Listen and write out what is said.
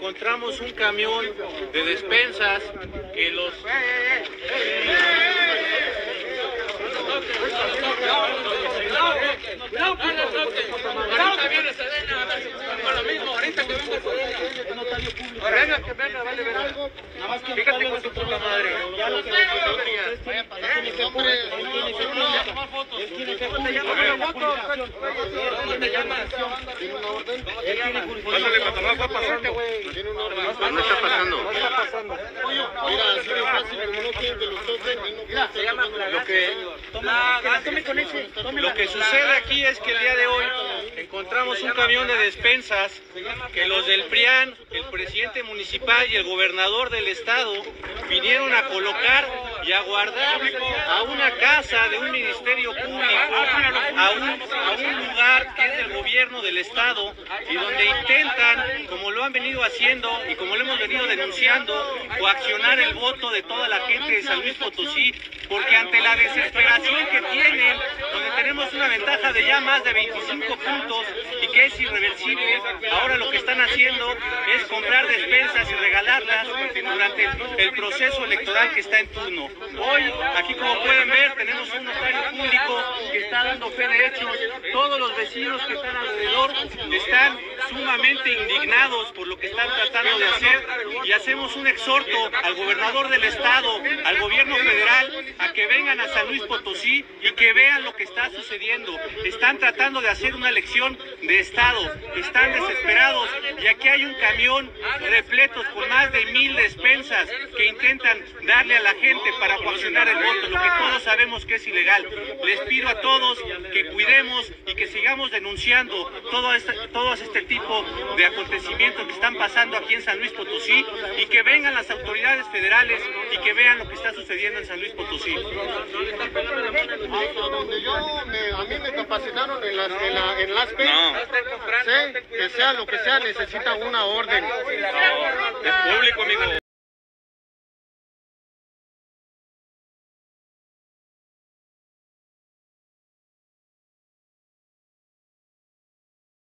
encontramos un camión de despensas que los... Venga, que venga, vale, venga. Fíjate con tu puta madre. ¿Cómo te llamas? Pásale, Patamás, va pasando. No está pasando. Mira, así de fácil, como no quieren que los toquen, Se llama lo que sucede aquí es que el día de hoy encontramos un camión de despensas que los del PRIAN, el presidente municipal y el gobernador del estado vinieron a colocar y a guardar a una casa de un ministerio público, a un lugar que es del gobierno del estado y donde intentan, como lo han venido haciendo y como lo hemos venido denunciando, coaccionar el voto de toda la gente de San Luis Potosí, porque ante la desesperación que tienen, donde tenemos una ventaja de ya más de 25 puntos y que es irreversible, ahora lo que están haciendo es comprar despensas y regalarlas durante el proceso electoral que está en turno. Hoy, aquí como pueden ver, tenemos un notario público que está dando fe de hechos. Todos los vecinos que están alrededor están sumamente indignados por lo que están tratando de hacer y hacemos un exhorto al gobernador del estado, al gobierno federal, a que vengan a San Luis Potosí y que vean lo que está sucediendo. Están tratando de hacer una elección de estado, están desesperados y aquí hay un camión repleto con más de 1000 despensas que intentan darle a la gente para coaccionar el voto, lo que todos sabemos que es ilegal. Les pido a todos que cuidemos y que sigamos denunciando todo este tipo de acontecimientos que están pasando aquí en San Luis Potosí y que vengan las autoridades federales y que vean lo que está sucediendo en San Luis Potosí. hasta donde a mí me capacitaron en las P, sé que sea lo que sea, necesitan una orden. Es público, amigo.